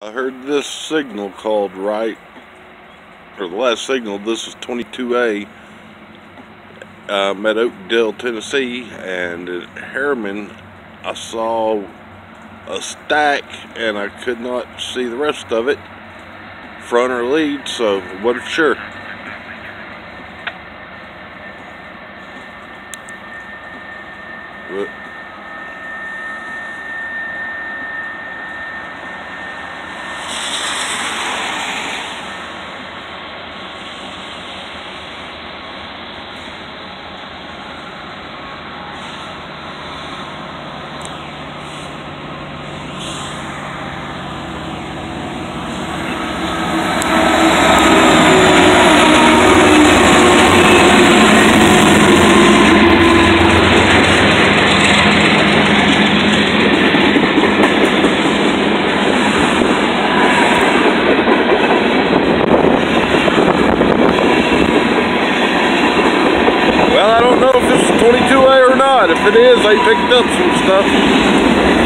I heard this signal called right, or the last signal. This is 22A. I'm at Oakdale, Tennessee, and at Harriman I saw a stack and I could not see the rest of it, front or lead, so I wasn't sure. But well, I don't know if this is 22A or not. If it is, they picked up some stuff.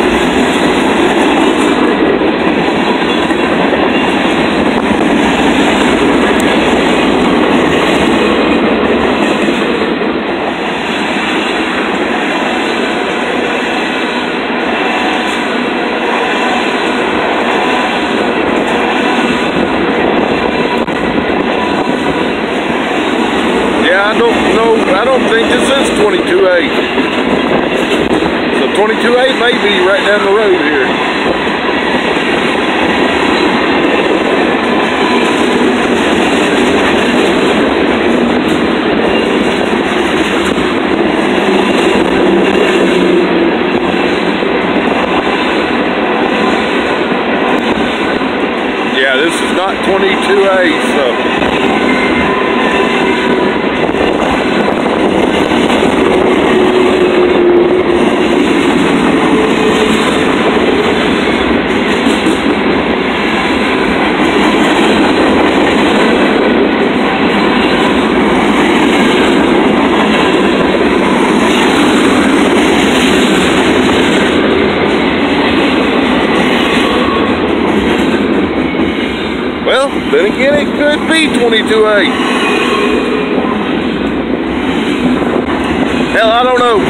I don't think this is 22A. So 22A may be right down the road here. Yeah, this is not 22A, so. Well, then again, it could be 22A. Hell, I don't know.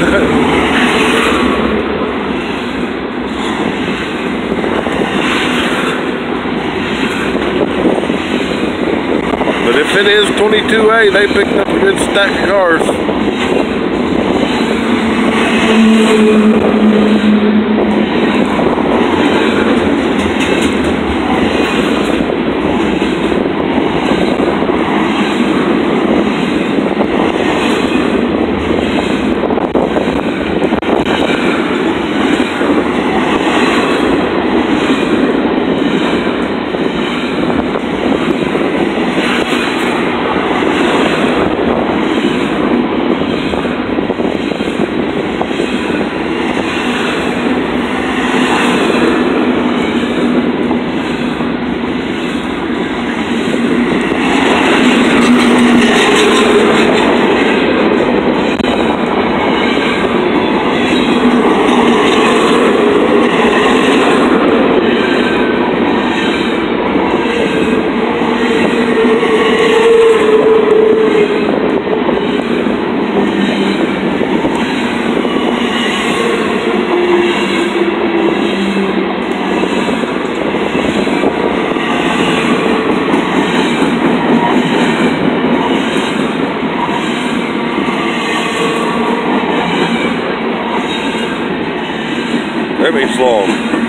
But if it is 22A, they picked up a good stack of cars. That means long.